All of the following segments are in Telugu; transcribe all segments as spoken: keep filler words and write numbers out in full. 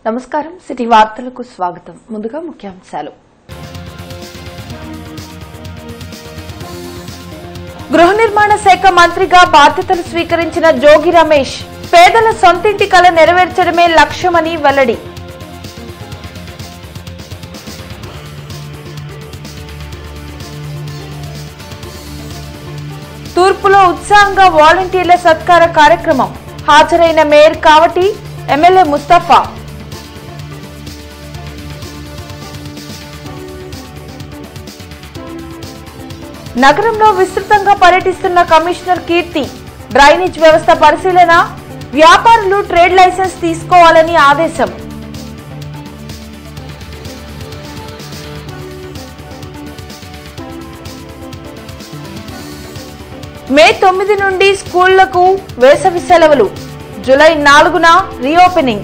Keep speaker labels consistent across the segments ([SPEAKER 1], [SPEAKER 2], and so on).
[SPEAKER 1] నమస్కారం సిటీ వార్తలకు స్వాగతం. ముందుగా ముఖ్యాంశాలు. గృహ నిర్మాణ శాఖ మంత్రిగా బాధ్యతలు స్వీకరించిన జోగి రమేష్ పేదల సొంతింటి కల నెరవేర్చడమే లక్ష్యమని వెల్లడి. తూర్పులో ఉత్సాహంగా వాలంటీర్ల సత్కార కార్యక్రమం. హాజరైన మేయర్ కావటి, ఎమ్మెల్యే ముస్తఫా. నగరంలో విస్తృతంగా పర్యటిస్తున్న కమిషనర్ కీర్తి. డ్రైనేజ్ వ్యవస్థ పరిశీలన, వ్యాపారులు ట్రేడ్ లైసెన్స్ తీసుకోవాలని ఆదేశం. మే తొమ్మిది నుండి స్కూళ్లకు వేసవి సెలవులు. జూలై నాలుగున రీఓపెనింగ్.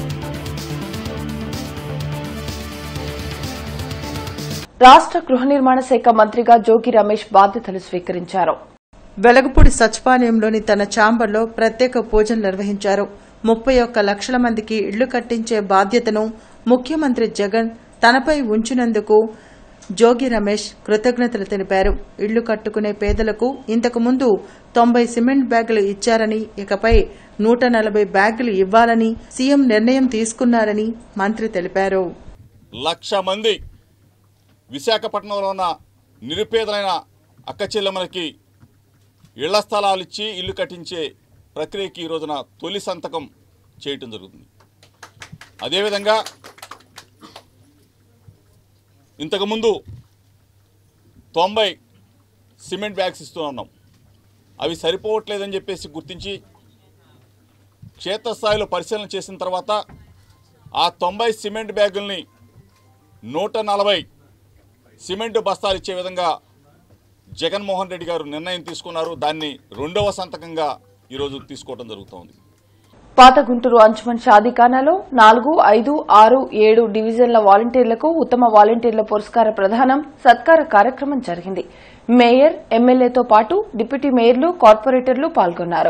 [SPEAKER 1] రాష్ట్ర గృహ నిర్మాణ శాఖ మంత్రిగా జోగి రమేష్ బాధ్యతలు స్వీకరించారు.
[SPEAKER 2] వెలగపూడి సచివాలయంలోని తన ఛాంబర్లో ప్రత్యేక పూజలు నిర్వహించారు. ముప్పై ఒక్క లక్షల మందికి ఇళ్లు కట్టించే బాధ్యతను ముఖ్యమంత్రి జగన్ తనపై ఉంచినందుకు జోగి రమేష్ కృతజ్ఞతలు తెలిపారు. ఇళ్లు కట్టుకునే పేదలకు ఇంతకు ముందు తొంభై సిమెంట్ బ్యాగులు ఇచ్చారని, ఇకపై నూట నలభై బ్యాగులు ఇవ్వాలని సీఎం నిర్ణయం తీసుకున్నారని మంత్రి తెలిపారు.
[SPEAKER 3] లక్ష మంది విశాఖపట్నంలో ఉన్న నిరుపేదలైన అక్క చెల్లెమ్మలకి ఇళ్ల స్థలాలు ఇచ్చి ఇల్లు కట్టించే ప్రక్రియకి ఈ రోజున తొలి సంతకం చేయటం జరుగుతుంది. అదేవిధంగా ఇంతకుముందు తొంభై సిమెంట్ బ్యాగ్స్ ఇస్తూ ఉన్నాం. అవి సరిపోవట్లేదని చెప్పేసి గుర్తించి క్షేత్రస్థాయిలో పరిశీలన చేసిన తర్వాత ఆ తొంభై సిమెంట్ బ్యాగుల్ని నూట నలభై సిమెంటు బస్తాలు ఇచ్చే విధంగా జగన్మోహన్ రెడ్డి గారు నిర్ణయం తీసుకున్నారు. దాన్ని రెండవ సంతకంగా ఈరోజు తీసుకోవడం జరుగుతోంది.
[SPEAKER 1] పాత గుంటూరు అంచుమన్ షాదీఖానాలో నాలుగు, ఐదు, ఆరు, ఏడు డివిజన్ల వాలంటీర్లకు ఉత్తమ వాలంటీర్ల పురస్కార ప్రదానం, సత్కార కార్యక్రమం జరిగింది. మేయర్, ఎమ్మెల్యేతో పాటు డిప్యూటీ మేయర్లు, కార్పొరేటర్లు పాల్గొన్నారు.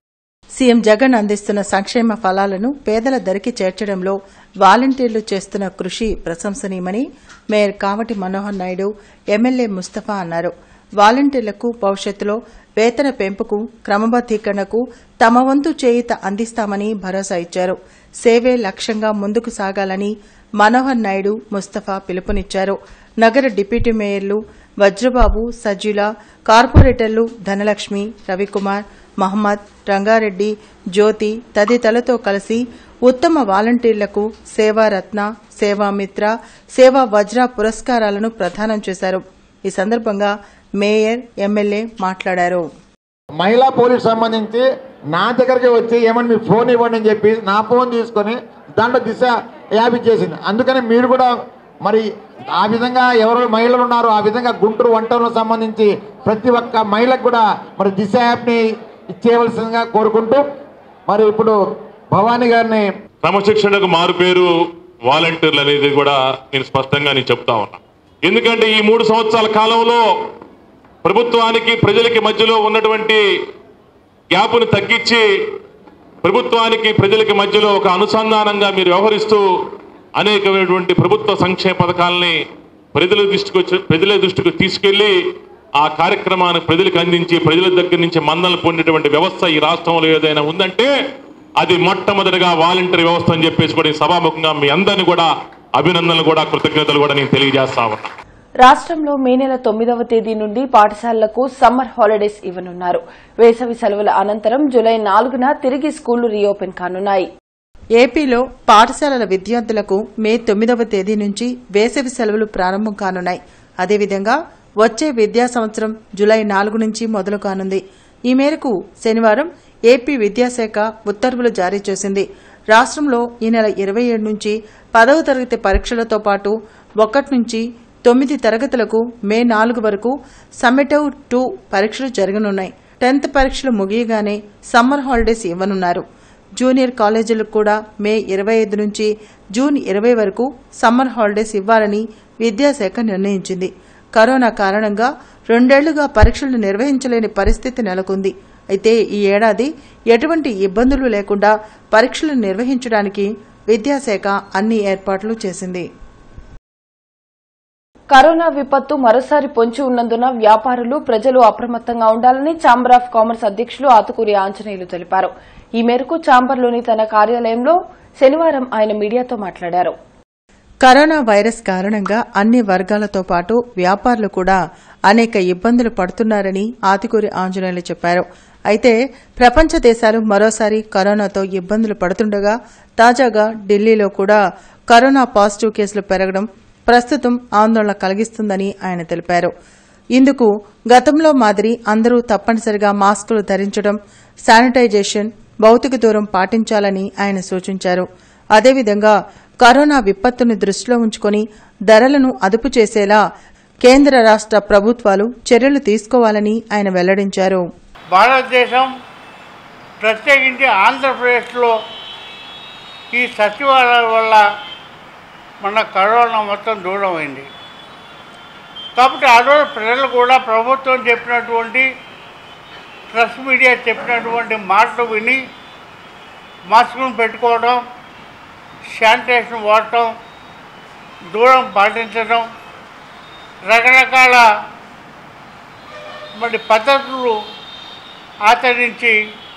[SPEAKER 2] సీఎం జగన్ అందిస్తున్న సంక్షేమ ఫలాలను పేదల దరికి చేర్చడంలో వాలంటీర్లు చేస్తున్న కృషి ప్రశంసనీయమని మేయర్ కావటి మనోహర్ నాయుడు, ఎమ్మెల్యే ముస్తఫా అన్నారు. వాలంటీర్లకు భవిష్యత్తులో వేతన పెంపుకు, క్రమబద్దీకరణకు తమ వంతు చేయూత అందిస్తామని భరోసా ఇచ్చారు. సేవే లక్ష్యంగా ముందుకు సాగాలని మనోహర్ నాయుడు, ముస్తఫా పిలుపునిచ్చారు. నగర డిప్యూటీ మేయర్లు వజ్రబాబు, సజ్జుల, కార్పొరేటర్లు ధనలక్ష్మి, రవికుమార్, మహమ్మద్, రంగారెడ్డి, జ్యోతి తదితరులతో కలిసి ఉత్తమ వాలంటీర్లకు సేవారత్న, సేవామిత్ర, సేవా వజ్ర పురస్కారాలను ప్రదానం చేశారు. ఈ సందర్భంగా మేయర్, ఎమ్మెల్యే మాట్లాడారు.
[SPEAKER 4] మహిళా పోలీస్ సంబంధించి నా దగ్గరికి వచ్చి ఏమని మీ ఫోన్ ఇవ్వండి అని చెప్పి నా ఫోన్ తీసుకొని దాంట్లో దిశ యాప్ ఇచ్చేసింది. అందుకని మీరు కూడా మరి ఆ విధంగా ఎవరు మహిళలు ఉన్నారో ఆ విధంగా గుంటూరు వంటలకు సంబంధించి ప్రతి ఒక్క మహిళకు కూడా మరి దిశ యాప్ని ఇచ్చేయవలసిందిగా కోరుకుంటూ మరి ఇప్పుడు భవానీ గారిని
[SPEAKER 5] క్రమశిక్షణకు మారు పేరు వాలంటీర్లు అనేది కూడా నేను స్పష్టంగా నేను చెప్తా ఉన్నా. ఎందుకంటే ఈ మూడు సంవత్సరాల కాలంలో ప్రభుత్వానికి ప్రజలకి మధ్యలో ఉన్నటువంటి గ్యాప్ను తగ్గించి ప్రభుత్వానికి ప్రజలకి మధ్యలో ఒక అనుసంధానంగా మీరు వ్యవహరిస్తూ అనేకమైనటువంటి ప్రభుత్వ సంక్షేమ పథకాలని ప్రజల దృష్టికి వచ్చి ప్రజల దృష్టికి తీసుకెళ్లి ఆ కార్యక్రమాన్ని ప్రజలకు అందించి ప్రజల దగ్గర నుంచి మన్నలు పొందేటువంటి వ్యవస్థ ఈ రాష్ట్రంలో ఏదైనా ఉందంటే అది మొట్టమొదటిగా వాలంటీర్ వ్యవస్థ అని చెప్పేసి కూడా సభాముఖంగా మీ అందరినీ కూడా అభినందనలు కూడా కృతజ్ఞతలు కూడా నేను తెలియజేస్తా ఉన్నా.
[SPEAKER 1] రాష్ట్రంలో మే నెల తొమ్మిదవ తేదీ నుండి పాఠశాలలకు సమ్మర్ హాలిడేస్ ఇవ్వనున్నారు. వేసవి సెలవుల అనంతరం జూలై నాలుగున తిరిగి స్కూళ్లు రీఓపెన్ కానున్నాయి.
[SPEAKER 2] ఏపీలో పాఠశాలల విద్యార్థులకు మే తొమ్మిదవ తేదీ నుంచి వేసవి సెలవులు ప్రారంభం కానున్నాయి. అదేవిధంగా వచ్చే విద్యా సంవత్సరం జూలై నాలుగు నుంచి మొదలు కానుంది. ఈ మేరకు శనివారం ఏపీ విద్యాశాఖ ఉత్తర్వులు జారీ చేసింది. రాష్ట్రంలో ఈ నెల ఇరవై ఏడు నుంచి పదవ తరగతి పరీక్షలతో పాటు ఒకటి నుంచి తొమ్మిది తరగతులకు మే నాలుగు వరకు సమ్మేటివ్ టూ పరీక్షలు జరగనున్నాయి. టెన్త్ పరీక్షలు ముగియగానే సమ్మర్ హాలిడేస్ ఇవ్వనున్నారు. జూనియర్ కాలేజీలకు కూడా మే ఇరవై ఐదు నుంచి జూన్ ఇరవై వరకు సమ్మర్ హాలిడేస్ ఇవ్వాలని విద్యాశాఖ నిర్ణయించింది. కరోనా కారణంగా రెండేళ్లుగా పరీక్షలు నిర్వహించలేని పరిస్థితి నెలకొంది. అయితే ఈ ఏడాది ఎటువంటి ఇబ్బందులు లేకుండా పరీక్షలు నిర్వహించడానికి విద్యాశాఖ అన్ని ఏర్పాట్లు చేసింది.
[SPEAKER 1] కరోనా విపత్తు మరోసారి పొంచి ఉన్నందున వ్యాపారులు ప్రజలు అప్రమత్తంగా ఉండాలని ఛాంబర్ ఆఫ్ కామర్స్ అధ్యకులు ఆతుకూరి ఆంజనేయులు తెలిపారు. ఈ మేరకు ఛాంబర్లోని తన కార్యాలయంలో శనివారం ఆయన మీడియాతో మాట్లాడారు.
[SPEAKER 2] కరోనా వైరస్ కారణంగా అన్ని వర్గాలతో పాటు వ్యాపారులు కూడా అనేక ఇబ్బందులు పడుతున్నారని ఆతుకూరి ఆంజనేయులు చెప్పారు. అయితే ప్రపంచ దేశాలు మరోసారి కరోనాతో ఇబ్బందులు పడుతుండగా తాజాగా ఢిల్లీలో కూడా కరోనా పాజిటివ్ కేసులు పెరగడం ప్రస్తుతం ఆందోళన కలిగిస్తుందని ఆయన తెలిపారు. ఇందుకు గతంలో మాదిరి అందరూ తప్పనిసరిగా మాస్కులు ధరించడం, శానిటైజేషన్, భౌతిక దూరం పాటించాలని ఆయన సూచించారు. అదేవిధంగా కరోనా విపత్తును దృష్టిలో ఉంచుకుని ధరలను అదుపు చేసేలా కేంద్ర రాష్ట ప్రభుత్వాలు చర్యలు తీసుకోవాలని ఆయన వెల్లడించారు.
[SPEAKER 6] భారతదేశం ప్రత్యేకించి ఆంధ్రప్రదేశ్లో ఈ సచివాలయాల వల్ల మన కరోనా మొత్తం దూరమైంది. కాబట్టి ఆ రోజు ప్రజలు కూడా ప్రభుత్వం చెప్పినటువంటి ప్రెస్ మీడియా చెప్పినటువంటి మాటలు విని మాస్కులను పెట్టుకోవడం, శానిటైజేషన్ వాడటం, దూరం పాటించడం, రకరకాల మరి పద్ధతులు ఆచరించి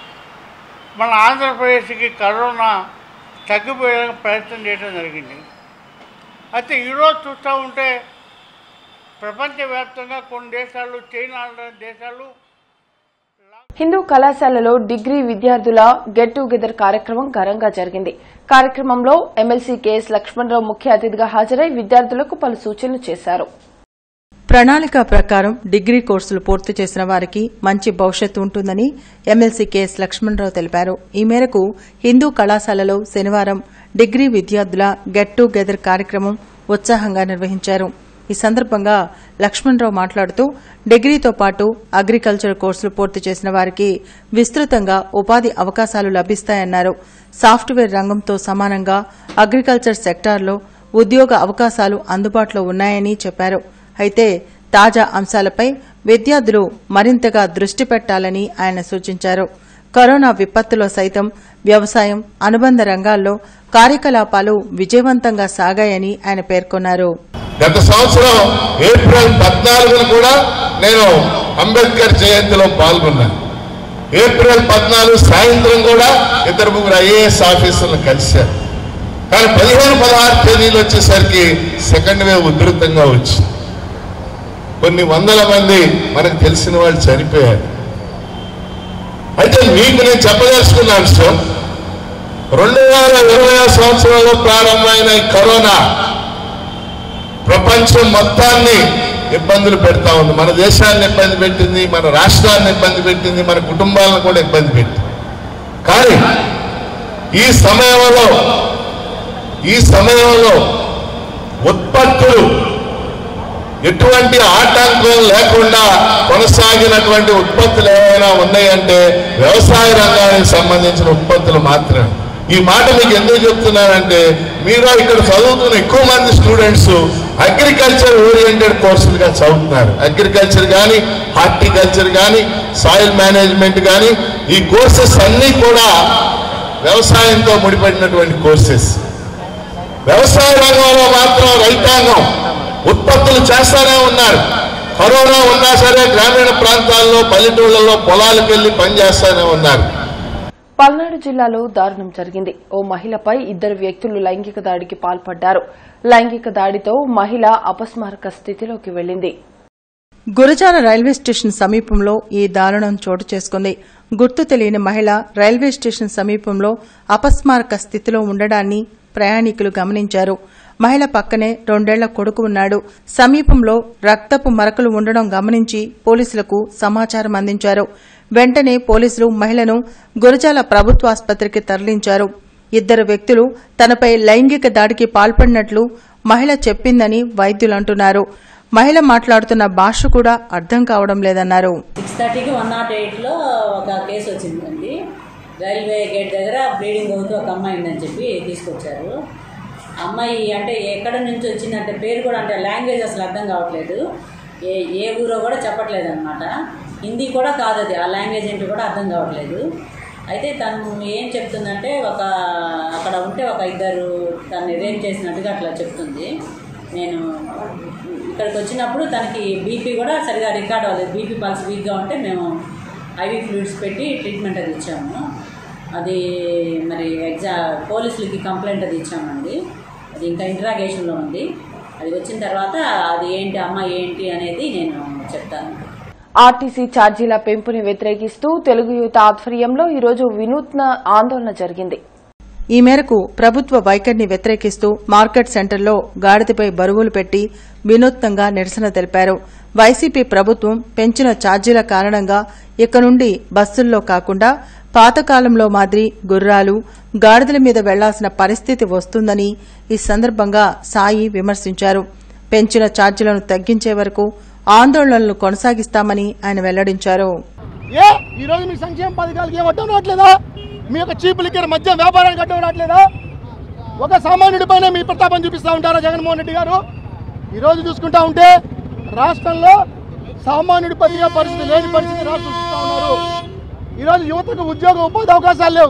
[SPEAKER 6] మన ఆంధ్రప్రదేశ్కి కరోనా తగ్గిపోయేందుకు ప్రయత్నం చేయడం జరిగింది. అయితే ఈరోజు చూస్తూ ఉంటే ప్రపంచవ్యాప్తంగా కొన్ని దేశాలు, చైనా దేశాలు
[SPEAKER 1] హిందూ కళాశాలలో డిగ్రీ విద్యార్థుల గెట్ టుగెదర్ కార్యక్రమం ఘనంగా జరిగింది. కార్యక్రమంలో ఎమ్మెల్సీ కెఎస్ లక్ష్మణరావు ముఖ్య అతిథిగా హాజరై విద్యార్థులకు పలు సూచనలు చేశారు.
[SPEAKER 2] ప్రణాళిక ప్రకారం డిగ్రీ కోర్సులు పూర్తి చేసిన వారికి మంచి భవిష్యత్తు ఉంటుందని ఎమ్మెల్సీ కెఎస్ లక్ష్మణరావు తెలిపారు. ఈ మేరకు హిందూ కళాశాలలో శనివారం డిగ్రీ విద్యార్థుల గెట్ టుగెదర్ కార్యక్రమం ఉత్సాహంగా నిర్వహించారు. ఈ సందర్భంగా లక్ష్మణరావు మాట్లాడుతూ డిగ్రీతో పాటు అగ్రికల్చర్ కోర్సులు పూర్తి చేసిన వారికి విస్తృతంగా ఉపాధి అవకాశాలు లభిస్తాయన్నారు. సాఫ్ట్వేర్ రంగంతో సమానంగా అగ్రికల్చర్ సెక్టార్లో ఉద్యోగ అవకాశాలు అందుబాటులో ఉన్నాయని చెప్పారు. అయితే తాజా అంశాలపై విద్యార్థులు మరింతగా దృష్టి పెట్టాలని ఆయన సూచించారు. కరోనా విపత్తులో సైతం వ్యవసాయం, అనుబంధ రంగాల్లో కార్యకలాపాలు విజయవంతంగా సాగాయని ఆయన పేర్కొన్నారు.
[SPEAKER 7] గత సంవత్సరం ఏప్రిల్ పద్నాలుగున కూడా నేను అంబేద్కర్ జయంతిలో పాల్గొన్నాను. ఏప్రిల్ పద్నాలుగు సాయంత్రం కూడా ఇద్దరు ముగ్గురు ఐఏఎస్ ఆఫీసర్లు కలిశారు. కానీ పదిహేను పదహారు తేదీలు వచ్చేసరికి సెకండ్ వేవ్ ఉధృతంగా వచ్చింది. కొన్ని వందల మంది మనకు తెలిసిన వాళ్ళు చనిపోయారు. అయితే మీకు నేను చెప్పదలుచుకున్న అంశం, రెండు వేల ఇరవై సంవత్సరంలో ప్రారంభమైన ఈ కరోనా ప్రపంచం మొత్తాన్ని ఇబ్బందులు పెడతా ఉంది. మన దేశాన్ని ఇబ్బంది పెట్టింది, మన రాష్ట్రాన్ని ఇబ్బంది పెట్టింది, మన కుటుంబాలను కూడా ఇబ్బంది పెట్టింది. కానీ ఈ సమయంలో ఈ సమయంలో ఉత్పత్తులు ఎటువంటి ఆటంకం లేకుండా కొనసాగినటువంటి ఉత్పత్తులు ఏమైనా ఉన్నాయంటే వ్యవసాయ రంగానికి సంబంధించిన ఉత్పత్తులు మాత్రమే. ఈ మాట మీకు ఎందుకు చెప్తున్నానంటే, మీరు ఇక్కడ చదువుతున్న ఎక్కువ మంది స్టూడెంట్స్ అగ్రికల్చర్ ఓరియంటెడ్ కోర్సులుగా చదువుతున్నారు. అగ్రికల్చర్ కానీ, హార్టికల్చర్ కానీ, సాయిల్ మేనేజ్మెంట్ కానీ, ఈ కోర్సెస్ అన్నీ కూడా వ్యవసాయంతో ముడిపడినటువంటి కోర్సెస్. వ్యవసాయ రంగంలో మాత్రం రైతాంగం ఉత్పత్తులు చేస్తానే ఉన్నారు. కరోనా ఉన్నా సరే గ్రామీణ ప్రాంతాల్లో, పల్లెటూళ్లలో పొలాలకు వెళ్లి పనిచేస్తానే ఉన్నారు.
[SPEAKER 1] పల్నాడు జిల్లాలో దారుణం జరిగింది. ఓ మహిళపై ఇద్దరు వ్యక్తులు లైంగిక దాడికి పాల్పడ్డారు. లైంగిక దాడితో మహిళ అపస్మారక స్థితిలోకి వెళ్లింది.
[SPEAKER 2] గురజాల రైల్వే స్టేషన్ సమీపంలో ఈ దారుణం చోటు చేసుకుంది. గుర్తు తెలియని మహిళ రైల్వే స్టేషన్ సమీపంలో అపస్మారక స్థితిలో ఉండడాన్ని ప్రయాణికులు గమనించారు. మహిళ పక్కనే రెండేళ్ల కొడుకు ఉన్నాడు. సమీపంలో రక్తపు మరకలు ఉండడం గమనించి పోలీసులకు సమాచారం అందించారు. వెంటనే పోలీసులు మహిళను గురజాల ప్రభుత్వాసుపత్రికి తరలించారు. ఇద్దరు వ్యక్తులు తనపై లైంగిక దాడికి పాల్పడినట్లు మహిళ చెప్పిందని వైద్యులు అంటున్నారు. మహిళ మాట్లాడుతున్న భాష కూడా అర్థం కావడం లేదన్నారు.
[SPEAKER 8] సిక్స్ థర్టీకి వన్ నాట్ ఎయిట్లో ఒక కేసు వచ్చిందండి. రైల్వే గేట్ దగ్గర బ్లీడింగ్ అవుతూ ఒక అమ్మాయి ఉందని చెప్పి తీసుకొచ్చారు. అమ్మాయి అంటే ఎక్కడ నుంచి వచ్చిందంటే పేరు కూడా, అంటే లాంగ్వేజ్ అసలు అర్థం కావట్లేదు. ఏ ఏ ఊరో కూడా చెప్పట్లేదు అనమాట. హిందీ కూడా కాదు అది, ఆ లాంగ్వేజ్ ఏంటో కూడా అర్థం కావట్లేదు. అయితే తను ఏం చెప్తుందంటే, ఒక అక్కడ అలా ఉంటే ఒక ఇద్దరు తను రేప్ చేసినట్టుగా అట్లా చెప్తుంది. నేను ఇక్కడికి వచ్చినప్పుడు తనకి బీపీ కూడా సరిగా రికార్డ్ అవ్వలేదు. బీపీ పల్స్ వీక్గా ఉంటే మేము ఐవీ ఫ్లూయిడ్స్ పెట్టి ట్రీట్మెంట్ అది ఇచ్చాము. అది మరి ఎగ్జా పోలీసులకి కంప్లైంట్ అది ఇచ్చామండి. అది ఇంకా ఇంట్రాగేషన్లో ఉంది. అది వచ్చిన తర్వాత అది ఏంటి అమ్మ ఏంటి అనేది నేను చెప్తాను.
[SPEAKER 1] ఆర్టీసీ ఛార్జీల పెంపుని వ్యతిరేకిస్తూ తెలుగు యువత ఆధ్వర్యంలో ఈరోజు వినూత్న ఆందోళన జరిగింది.
[SPEAKER 2] ఈ మేరకు ప్రభుత్వ వైఖరిని వ్యతిరేకిస్తూ మార్కెట్ సెంటర్లో గాడిదపై బరువులు పెట్టి వినూత్నంగా నిరసన తెలిపారు. వైసీపీ ప్రభుత్వం పెంచిన ఛార్జీల కారణంగా ఇక నుండి బస్సుల్లో కాకుండా పాతకాలంలో మాదిరి గుర్రాలు, గాడిదల మీద వెళ్లాల్సిన పరిస్థితి వస్తుందని ఈ సందర్భంగా సాయి విమర్శించారు. పెంచిన ఛార్జీలను తగ్గించే వరకు ఆందోళనలు కొనసాగిస్తామని ఆయన వెల్లడించారు.
[SPEAKER 9] ఏ ఈ రోజు మీ సంక్షేమ పథకాలకి ఏం అడ్డం రావట్లేదా? మీ యొక్క చీప్ లిక్కర్ మధ్య వ్యాపారానికి అడ్డం రావట్లేదా? ఒక సామాన్యుడిపైన మీ ప్రతాపం చూపిస్తూ ఉంటారా జగన్మోహన్ రెడ్డి గారు? ఈరోజు చూసుకుంటా ఉంటే రాష్ట్రంలో సామాన్యుడి పరిగా పరిస్థితి లేని పరిస్థితి రాష్ట్రం చూస్తూ ఉన్నారు. ఈరోజు యువతకు ఉద్యోగ ఉపాధి అవకాశాలు లేవు.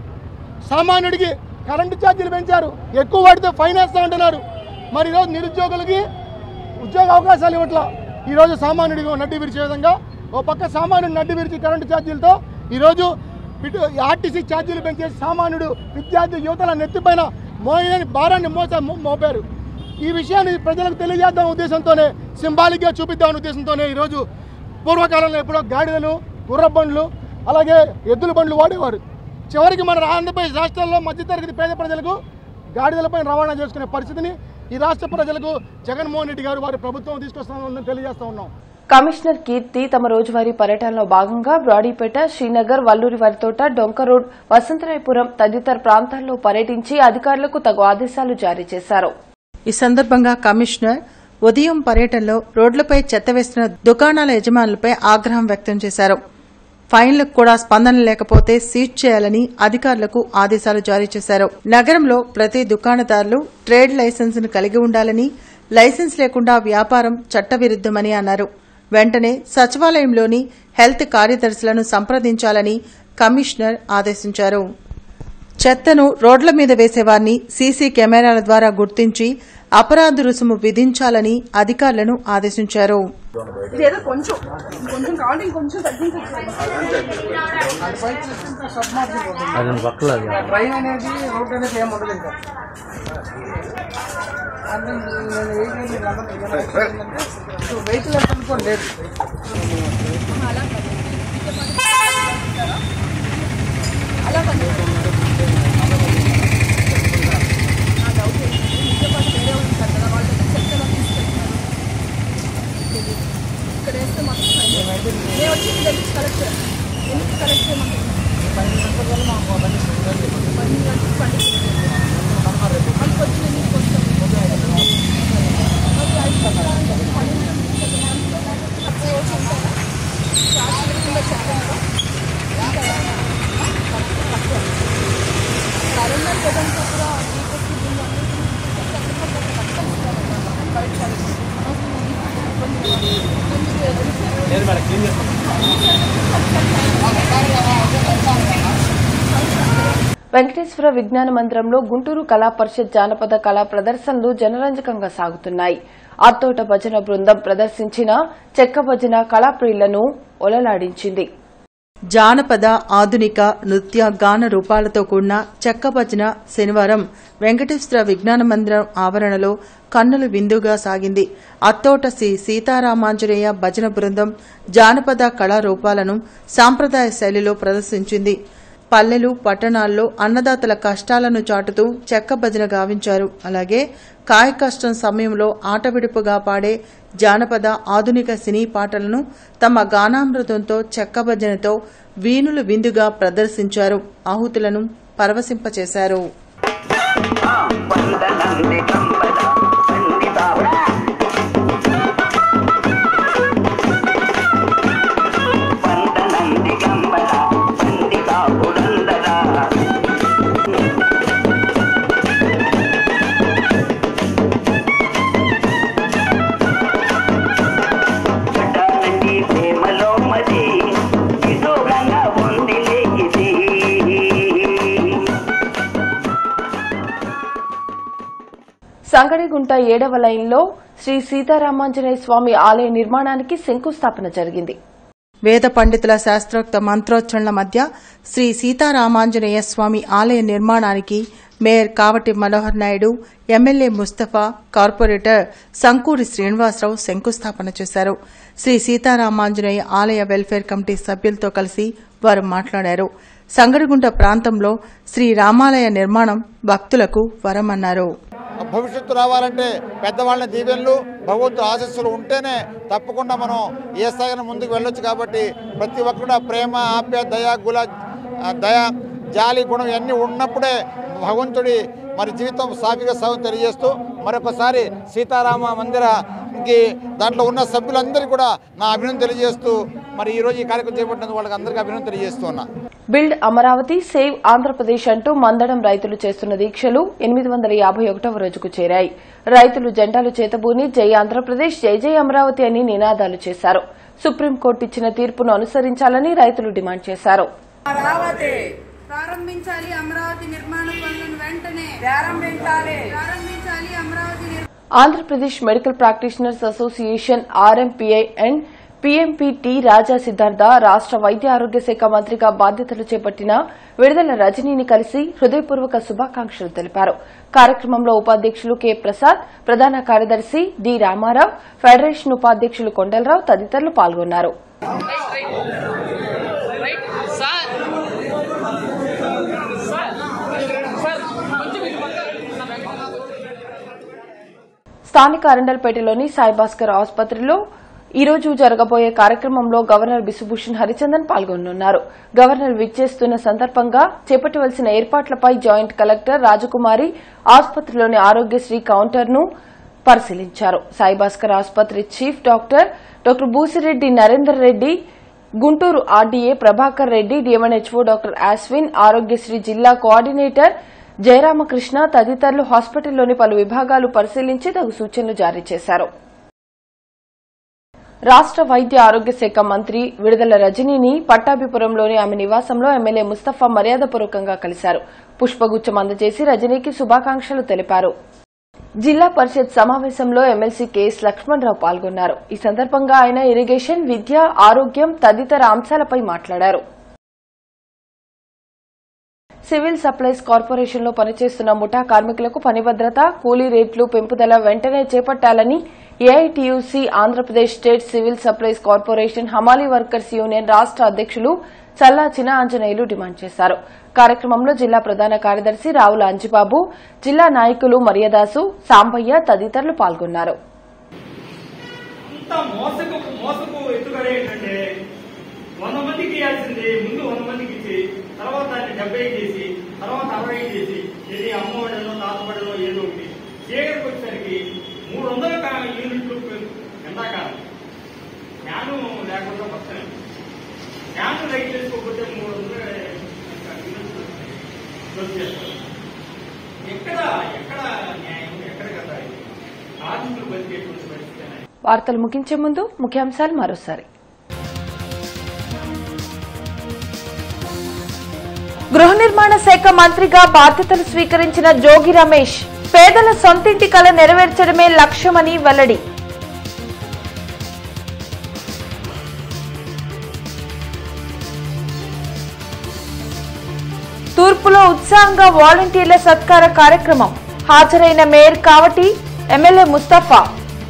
[SPEAKER 9] సామాన్యుడికి కరెంటు ఛార్జీలు పెంచారు, ఎక్కువ వాటితో ఫైనాన్స్ అంటున్నారు. మరి ఈరోజు నిరుద్యోగులకి ఉద్యోగ అవకాశాలు ఇవ్వట్లా. ఈరోజు సామాన్యుడిగా నడ్డి విరిచే విధంగా ఓ పక్క సామాన్యుడు నడ్డి విరిచి కరెంటు ఛార్జీలతో ఈరోజు ఇటు ఆర్టీసీ ఛార్జీలు పెంచేసి సామాన్యుడు విద్యార్థి యువతల నెత్తిపైన మోయని భారాన్ని మోస మోపారు. ఈ విషయాన్ని ప్రజలకు తెలియజేద్దాం ఉద్దేశంతోనే, సింబాలిక్గా చూపిద్దామనే ఉద్దేశంతోనే ఈరోజు పూర్వకాలంలో ఎప్పుడో గాడిదలు, గుర్ర బండ్లు, అలాగే ఎద్దుల బండ్లు వాడేవారు. చివరికి మన ఆంధ్రప్రదేశ్ రాష్ట్రాల్లో మధ్యతరగతి పేద ప్రజలకు గాడిదలపై రవాణా చేసుకునే పరిస్థితిని ఈ రాష్ట్ర ప్రజలకు జగన్మోహన్ రెడ్డి గారు వారి ప్రభుత్వం తీసుకొస్తామని తెలియజేస్తా ఉన్నాం.
[SPEAKER 1] కమిషనర్ కీర్తి తమ రోజువారీ పర్యటనలో భాగంగా బ్రాడీపేట, శ్రీనగర్, వల్లూరి వారితోట, డొంక రోడ్, వసంతరాయపురం తదితర ప్రాంతాల్లో పర్యటించి అధికారులకు తగు ఆదేశాలు జారీ చేశారు.
[SPEAKER 2] ఈ సందర్భంగా కమిషనర్ ఉదయం పర్యటనలో రోడ్లపై చెత్త వేస్తున్న దుకాణాల యజమానులపై ఆగ్రహం వ్యక్తం చేశారు. ఫైన్లకు కూడా స్పందన లేకపోతే సీజ్ చేయాలని అధికారులకు ఆదేశాలు జారీ చేశారు. నగరంలో ప్రతి దుకాణదారులు ట్రేడ్ లైసెన్స్ ను కలిగి ఉండాలని, లైసెన్స్ లేకుండా వ్యాపారం చట్టవిరుద్దమని అన్నారు. వెంటనే సచివాలయంలోని హెల్త్ కార్యదర్శులను సంప్రదించాలని కమిషనర్ ఆదేశించారు. చెత్తను రోడ్ల మీద వేసేవారిని సీసీ కెమెరాల ద్వారా గుర్తించి అపరాధ రుసుము విధించాలని అధికారులను ఆదేశించారు.
[SPEAKER 1] వెంకటేశ్వర విజ్ఞాన మందిరంలో గుంటూరు కళా పరిషత్ జానపద కళా ప్రదర్శనలు జనరంజకంగా సాగుతున్నాయి. అత్తోట భజన బృందం ప్రదర్శించిన చెక్క భజన కళాప్రియులను ఒలలాడించింది. జానపద, ఆధునిక నృత్య గాన రూపాలతో కూడిన చెక్క భజన శనివారం వెంకటేశ్వర విజ్ఞాన మందిరం ఆవరణలో కన్నుల విందుగా సాగింది. అత్తోట శ్రీ సీతారామాంజనేయ భజన బృందం జానపద కళారూపాలను సాంప్రదాయ శైలిలో ప్రదర్శించింది. పల్లెలు, పట్టణాల్లో అన్నదాతల కష్టాలను చాటుతూ చెక్క భజన గావించారు. అలాగే కాయ కష్టం సమయంలో ఆటవిడుపుగా పాడే జానపద, ఆధునిక సినీ పాటలను తమ గానామృతంతో చెక్క భజనతో వీణులు విందుగా ప్రదర్శించారు. ఆహుతులను పరవశింపచేశారు. సంగడిగుంట ఏడవ లైన్లో శ్రీ సీతారామాంజనేయ స్వామి ఆలయ నిర్మాణానికి శంకుస్థాపన జరిగింది.
[SPEAKER 2] వేద పండితుల శాస్త్రోక్త మంత్రోచ్చరణల మధ్య శ్రీ సీతారామాంజనేయ స్వామి ఆలయ నిర్మాణానికి mayor Kavati Manohar Naidu, MLA Mustafa, corporator Sankuri Srinivasarao శంకుస్థాపన చేశారు. శ్రీ సీతారామాంజనేయ ఆలయ వెల్ఫేర్ కమిటీ సభ్యులతో కలిసి వారు మాట్లాడారు. సంగడిగుంట ప్రాంతంలో శ్రీ రామాలయ నిర్మాణం భక్తులకు వరమన్నారు.
[SPEAKER 4] భవిష్యత్తు రావాలంటే పెద్దవాళ్ళ దీవెనలు, భగవంతుడు ఆశీస్సులు ఉంటేనే తప్పకుండా మనం ఏ స్థాయిలో ముందుకు వెళ్ళొచ్చు. కాబట్టి ప్రతి ఒక్కరు ప్రేమ, ఆప్య, దయ, గుల దయ, జాలి గుణం ఇవన్నీ ఉన్నప్పుడే భగవంతుడి మరి జీవితం సాఫీగా సాగు తెలియజేస్తూ మరొకసారి సీతారామ మందిరకి దాంట్లో ఉన్న సభ్యులందరికీ కూడా నా అభినందన తెలియజేస్తూ మరి ఈ రోజు ఈ కార్యక్రమం చేపట్టినందుకు వాళ్ళకి అందరికీ అభినందన తెలియజేస్తూ ఉన్నా.
[SPEAKER 1] బిల్డ్ అమరావతి, సేవ్ ఆంధ్రప్రదేశ్ అంటూ మందడం రైతులు చేస్తున్న దీక్షలు ఎనిమిది వందల యాభై ఒకటవ రోజుకు చేరాయి. రైతులు జెండాలు చేతబూని జై ఆంధ్రప్రదేశ్, జై జై అమరావతి అని నినాదాలు చేశారు. సుప్రీంకోర్టు ఇచ్చిన తీర్పును అనుసరించాలని రైతులు డిమాండ్ చేశారు.
[SPEAKER 10] ప్రారంభించాలి అమరావతి నిర్మాణ పనులను వెంటనే ప్రారంభించాలి ప్రారంభించాలి Amaravati.
[SPEAKER 1] Andhra Pradesh medical practitioners association RMPI and PMP T Raja Siddhartha రాష్ట వైద్య ఆరోగ్య శాఖ మంత్రిగా బాధ్యతలు చేపట్టిన విడుదల రజనీని కలిసి హృదయపూర్వక శుభాకాంక్షలు తెలిపారు. కార్యక్రమంలో ఉపాధ్యక్షులు కె ప్రసాద్, ప్రధాన కార్యదర్శి డి రామారావు, ఫెడరేషన్ ఉపాధ్యక్షులు కొండలరావు తదితరులు పాల్గొన్నారు. స్థానిక అరండల్పేటలోని సాయిభాస్కర్ ఆసుపత్రిలో ఈ రోజు జరగబోయే కార్యక్రమంలో గవర్నర్ బిశ్వభూషణ్ హరిచందన్ పాల్గొనున్నారు. గవర్నర్ విచ్చేస్తున్న సందర్భంగా చేపట్టవలసిన ఏర్పాట్లపై జాయింట్ కలెక్టర్ రాజకుమారి ఆసుపత్రిలోని ఆరోగ్యశ్రీ కౌంటర్ను పరిశీలించారు. సాయిభాస్కర్ ఆసుపత్రి chief doctor doctor Busireddy Narender Reddy, Guntur RDA Prabhakar Reddy, DMNHO doctor Ashwin, Aarogyasri జిల్లా కోఆర్డినేటర్ జయరామకృష్ణ తదితరులు హాస్పిటల్లోని పలు విభాగాలు పరిశీలించి తగు సూచనలు జారీ చేశారు. రాష్ట వైద్య ఆరోగ్య శాఖ మంత్రి విడుదల రజనీని పట్టాభిపురంలోని ఆమె నివాసంలో ఎమ్మెల్యే ముస్తఫా మర్యాదపూర్వకంగా కలిశారు. పుష్పగుచ్చం అందజేసి రజనీకి శుభాకాంక్షలు తెలిపారు. జిల్లా పరిషత్ సమావేశంలో ఎమ్మెల్సీ కెఎస్ లక్ష్మణరావు పాల్గొన్నారు. ఈ సందర్భంగా ఆయన ఇరిగేషన్, విద్య, ఆరోగ్యం తదితర అంశాలపై మాట్లాడారు. సివిల్ సప్లైస్ కార్పొరేషన్లో పనిచేస్తున్న ముఠా కార్మికులకు పని భద్రత, కూలీ రేట్లు పెంపుదల వెంటనే చేపట్టాలని AITUC Andhra Pradesh state civil supplies corporation హమాలీ వర్కర్స్ యూనియన్ రాష్ట అధ్యకులు చల్లా చిన ఆంజనేయులు డిమాండ్ చేశారు. కార్యక్రమంలో జిల్లా ప్రధాన కార్యదర్శి రావుల అంజిబాబు, జిల్లా నాయకులు మరియదాసు, సాంబయ్య తదితరులు పాల్గొన్నారు.
[SPEAKER 11] వంద మందికి ఇవ్వాల్సింది ముందు వంద మందికి ఇచ్చి తర్వాత దాన్ని డెబ్బై చేసి తర్వాత అరవై చేసి ఇది అమ్మఒడిలో తాతబడిలో ఏదో ఒకటి చీకటికి వచ్చేసరికి మూడు వందల యూనిట్లు ఎండాకాలం ఫ్యాను లేకుండా వస్తాను. ఫ్యాను లైట్ చేసుకోకపోతే మూడు వందల యూనిట్లు వచ్చేస్తారు. ఎక్కడ ఎక్కడ న్యాయం, ఎక్కడ కదా కార్మికులు బతికేటువంటి పరిస్థితి.
[SPEAKER 1] వార్తలు ముగించే ముందు ముఖ్యాంశాలు మరోసారి. గృహ నిర్మాణ శాఖ మంత్రిగా బాధ్యతలు స్వీకరించిన జోగి రమేష్ పేదల సొంతింటి కల నెరవేర్చడమే లక్ష్యమని వెల్లడి. తూర్పులో ఉత్సాహంగా వాలంటీర్ల సత్కార కార్యక్రమం. హాజరైన మేయర్ కావటి, ఎమ్మెల్యే ముస్తఫా.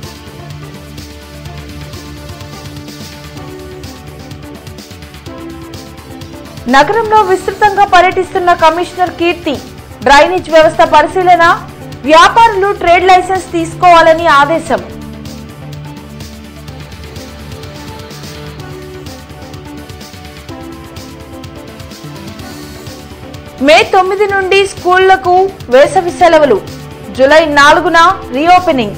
[SPEAKER 1] నగరంలో విస్తృతంగా పర్యటిస్తున్న కమిషనర్ కీర్తి. డ్రైనేజ్ వ్యవస్థ పరిశీలన, వ్యాపారులు ట్రేడ్ లైసెన్స్ తీసుకోవాలని ఆదేశం. మే తొమ్మిది నుండి స్కూళ్లకు వేసవి సెలవులు. జూలై నాలుగున రీఓపెనింగ్.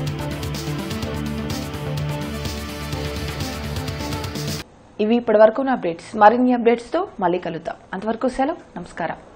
[SPEAKER 1] ఇవి ఇప్పటి వరకు అప్డేట్స్. మరిన్ని అప్డేట్స్ తో మళ్ళీ కలుద్దాం. అంతవరకు సెలవు. నమస్కారం.